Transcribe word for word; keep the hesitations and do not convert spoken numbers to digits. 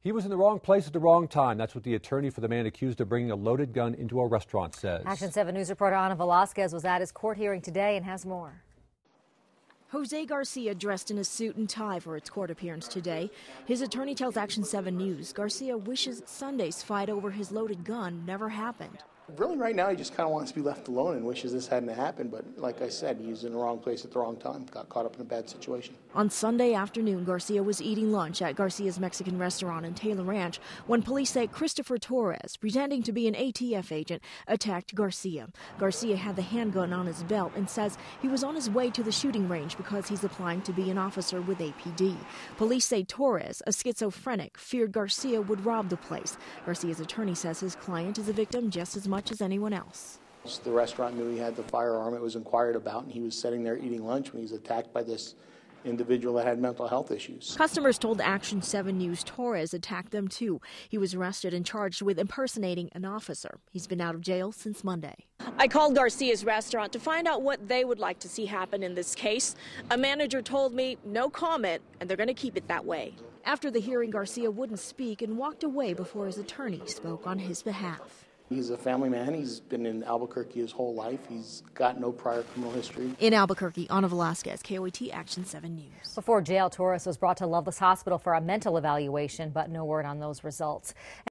He was in the wrong place at the wrong time. That's what the attorney for the man accused of bringing a loaded gun into a restaurant says. Action seven News reporter Ana Velasquez was at his court hearing today and has more. Jose Garcia dressed in a suit and tie for its court appearance today. His attorney tells Action seven News Garcia wishes Sunday's fight over his loaded gun never happened. Really, right now, he just kind of wants to be left alone and wishes this hadn't happened. But like I said, he was in the wrong place at the wrong time, got caught up in a bad situation. On Sunday afternoon, Garcia was eating lunch at Garcia's Mexican restaurant in Taylor Ranch when police say Christopher Torres, pretending to be an A T F agent, attacked Garcia. Garcia had the handgun on his belt and says he was on his way to the shooting range because he's applying to be an officer with A P D. Police say Torres, a schizophrenic, feared Garcia would rob the place. Garcia's attorney says his client is a victim just as much much as anyone else. The restaurant knew he had the firearm. It was inquired about, and he was sitting there eating lunch when he was attacked by this individual that had mental health issues. Customers told Action seven News Torres attacked them too. He was arrested and charged with impersonating an officer. He's been out of jail since Monday. I called Garcia's restaurant to find out what they would like to see happen in this case. A manager told me no comment, and they're going to keep it that way. After the hearing, Garcia wouldn't speak and walked away before his attorney spoke on his behalf. He's a family man. He's been in Albuquerque his whole life. He's got no prior criminal history. In Albuquerque, Ana Velasquez, K O A T Action seven News. Before jail, Torres was brought to Loveless Hospital for a mental evaluation, but no word on those results.